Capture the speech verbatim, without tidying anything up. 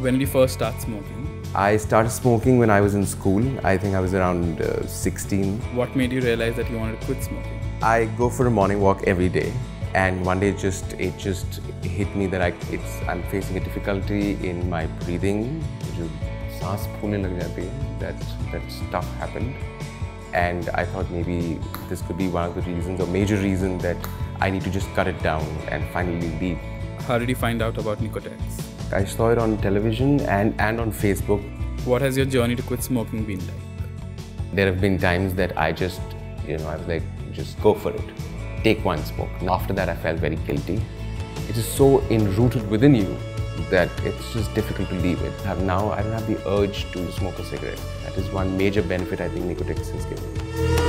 When did you first start smoking? I started smoking when I was in school. I think I was around uh, sixteen. What made you realize that you wanted to quit smoking? I go for a morning walk every day, and one day it just it just hit me that I it's I'm facing a difficulty in my breathing. जो सांस फूलने लग जाती है. That that stuff happened, and I thought maybe this could be one of the reasons or major reason that I need to just cut it down and finally leave. How did you find out about Nicotex? I saw it on television and, and on Facebook. What has your journey to quit smoking been like? There have been times that I just, you know, I was like, just go for it. Take one smoke. And after that, I felt very guilty. It is so enrooted within you that it's just difficult to leave it. Have now, I don't have the urge to smoke a cigarette. That is one major benefit I think Nicotex has given me.